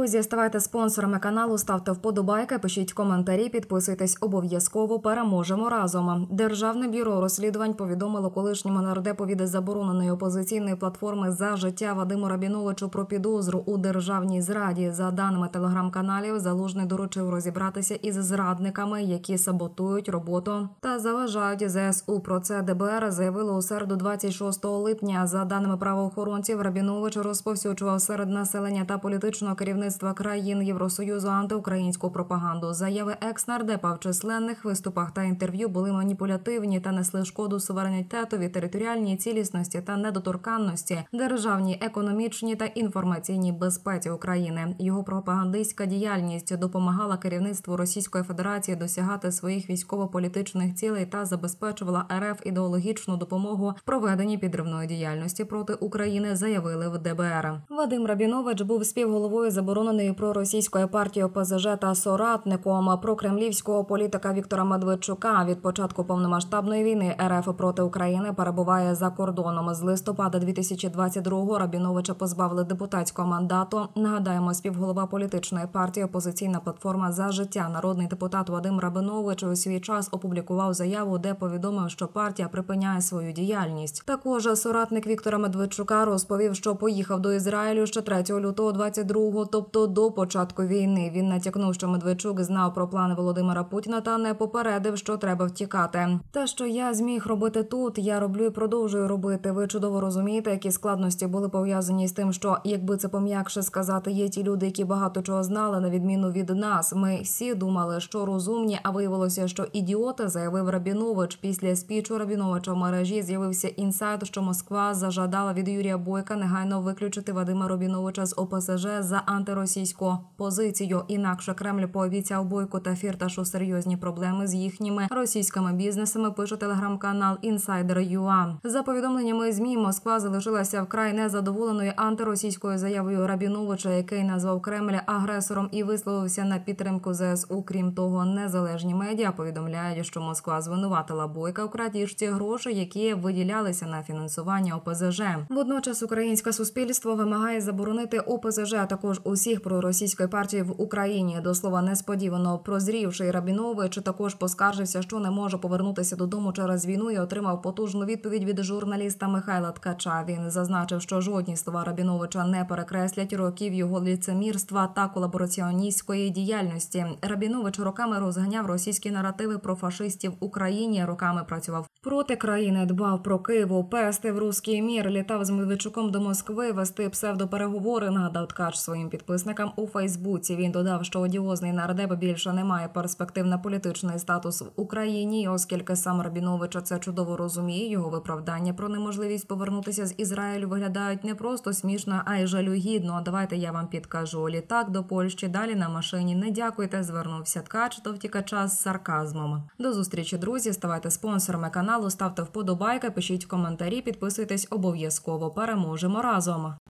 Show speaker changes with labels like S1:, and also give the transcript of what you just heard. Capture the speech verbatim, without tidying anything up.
S1: Друзі, ставайте спонсорами каналу, ставте вподобайки, пишіть коментарі, підписуйтесь обов'язково, переможемо разом. Державне бюро розслідувань повідомило колишньому нардепові від забороненої опозиційної платформи «За життя» Вадиму Рабіновичу про підозру у державній зраді. За даними телеграм-каналів, Залужний доручив розібратися із зрадниками, які саботують роботу та заважають зе ес у. Про це де бе ер заявило у середу двадцять шостого липня. За даними правоохоронців, Рабінович розповсюджував серед населення та політичного керівництва країн Євросоюзу антиукраїнську пропаганду. Заяви екс-нардепа в численних виступах та інтерв'ю були маніпулятивні та несли шкоду суверенітетові, територіальній цілісності та недоторканності, державній, економічній та інформаційній безпеці України. Його пропагандистська діяльність допомагала керівництву Російської Федерації досягати своїх військово-політичних цілей та забезпечувала ер еф ідеологічну допомогу в проведенні підривної діяльності проти України, заявили в де бе ер. Вадим Рабінович був співголовою забороненої проросійської партії о пе зе же та соратником прокремлівського політика Віктора Медведчука. Від початку повномасштабної війни ер еф проти України перебуває за кордоном. З листопада дві тисячі двадцять другого Рабіновича позбавили депутатського мандату. Нагадаємо, співголова політичної партії «Опозиційна платформа «За життя» народний депутат Вадим Рабінович у свій час опублікував заяву, де повідомив, що партія припиняє свою діяльність. Також соратник Віктора Медведчука розповів, що поїхав до Ізраїлю ще третього лютого двадцять другого, тобто до початку війни. Він натякнув, що Медведчук знав про плани Володимира Путіна та не попередив, що треба втікати. Те, що я зміг робити тут, я роблю і продовжую робити. Ви чудово розумієте, які складності були пов'язані з тим, що, якби це пом'якше сказати, є ті люди, які багато чого знали, на відміну від нас. Ми всі думали, що розумні, а виявилося, що ідіоти, заявив Рабінович. Після спічу Рабіновича в мережі з'явився інсайт, що Москва зажадала від Юрія Бойка негайно виключити Вадима Рабіновича з о пе зе же за антиросійську позицію. Інакше Кремль пообіцяв Бойку та Фірташу серйозні проблеми з їхніми російськими бізнесами, пише телеграм-канал Інсайдер крапка ю а. За повідомленнями ЗМІ, Москва залишилася вкрай незадоволеною антиросійською заявою Рабіновича, який назвав Кремль агресором і висловився на підтримку зе ес у. Крім того, незалежні медіа повідомляють, що Москва звинуватила Бойка у крадіжці грошей, які виділялися на фінансування о пе зе же. Водночас українське суспільство вимагає заборонити о пе зе же, а також усіх проросійської партії в Україні. До слова, несподівано прозрівший Рабінович також поскаржився, що не може повернутися додому через війну і отримав потужну відповідь від журналіста Михайла Ткача. Він зазначив, що жодні слова Рабіновича не перекреслять років його лицемірства та колабораціоністської діяльності. Рабінович роками розганяв російські наративи про фашистів в Україні, роками працював проти країни, дбав про Києву, пестив руський мір, літав з Медведчуком до Москви, вести псевдопереговори, нагадав Ткач своїм підписникам у Фейсбуці. Він додав, що одіозний нардеп більше не має перспектив на політичний статус в Україні, оскільки сам Рабінович це чудово розуміє, його виправдання про неможливість повернутися з Ізраїлю виглядають не просто смішно, а й жалюгідно. Давайте я вам підкажу. Літак до Польщі, далі на машині. Не дякуйте, звернувся Ткач до втікача з сарказмом. До зустрічі, друзі, ставайте спонсорами каналу, ставте вподобайки, пишіть коментарі, підписуйтесь обов'язково. Переможемо разом!